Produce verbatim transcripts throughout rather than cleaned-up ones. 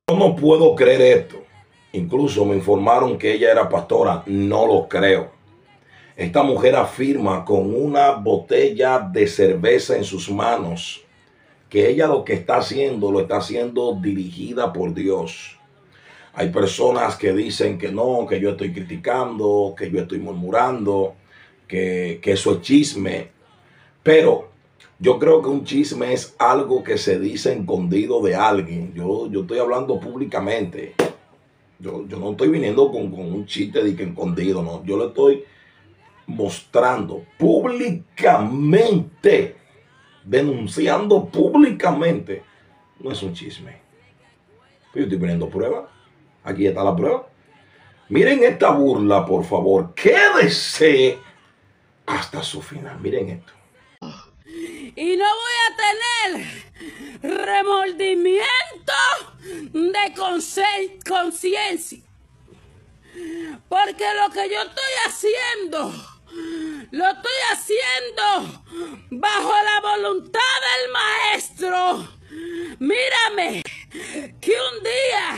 Yo no puedo creer esto. Incluso me informaron que ella era pastora. No lo creo. Esta mujer afirma con una botella de cerveza en sus manos que ella lo que está haciendo, lo está haciendo dirigida por Dios. Hay personas que dicen que no, que yo estoy criticando, que yo estoy murmurando, que, que eso es chisme. Pero yo creo que un chisme es algo que se dice escondido de alguien. Yo, yo estoy hablando públicamente. Yo, yo no estoy viniendo con, con un chiste de que escondido, no. Yo le estoy mostrando públicamente, denunciando públicamente. No es un chisme. Yo estoy poniendo prueba. Aquí está la prueba. Miren esta burla, por favor. Quédese hasta su final. Miren esto. Y no voy a tener remordimiento de conciencia. Porque lo que yo estoy haciendo, lo estoy haciendo bajo la voluntad del Maestro. Mírame, que un día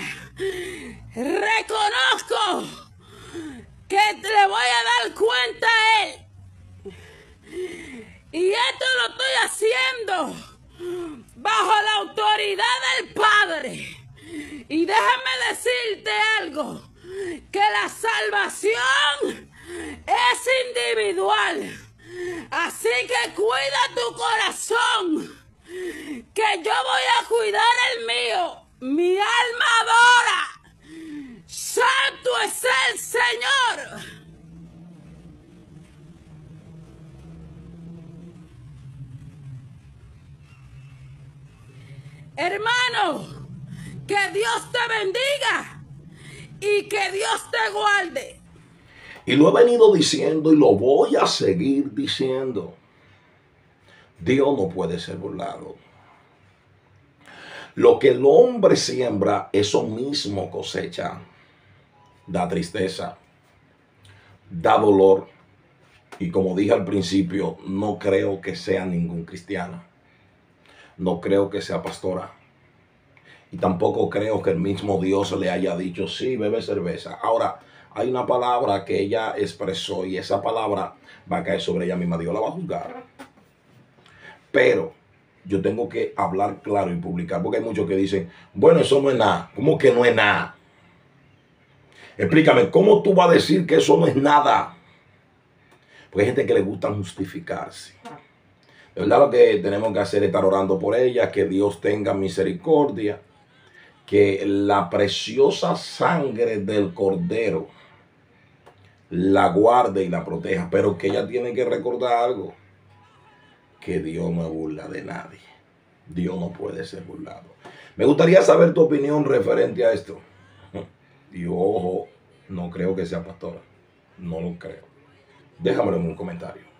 reconozco que le voy a dar cuenta a él. Y esto lo estoy haciendo bajo la autoridad del Padre. Y déjame decirte algo, que la salvación es individual. Así que cuida tu corazón, que yo voy a cuidar el mío. Mi alma adora. Santo es el Señor. Hermano, que Dios te bendiga y que Dios te guarde. Y lo he venido diciendo y lo voy a seguir diciendo. Dios no puede ser burlado. Lo que el hombre siembra, eso mismo cosecha. Da tristeza, da dolor. Y como dije al principio, no creo que sea ningún cristiano. No creo que sea pastora. Y tampoco creo que el mismo Dios le haya dicho, sí, bebe cerveza. Ahora, hay una palabra que ella expresó y esa palabra va a caer sobre ella misma. Dios la va a juzgar. Pero yo tengo que hablar claro y publicar, porque hay muchos que dicen, bueno, eso no es nada. ¿Cómo que no es nada? Explícame, ¿cómo tú vas a decir que eso no es nada? Porque hay gente que le gusta justificarse. De verdad, lo que tenemos que hacer es estar orando por ella, que Dios tenga misericordia, que la preciosa sangre del Cordero la guarde y la proteja, pero que ella tiene que recordar algo, que Dios no burla de nadie. Dios no puede ser burlado. Me gustaría saber tu opinión referente a esto. Y ojo, no creo que sea pastora. No lo creo. Déjamelo en un comentario.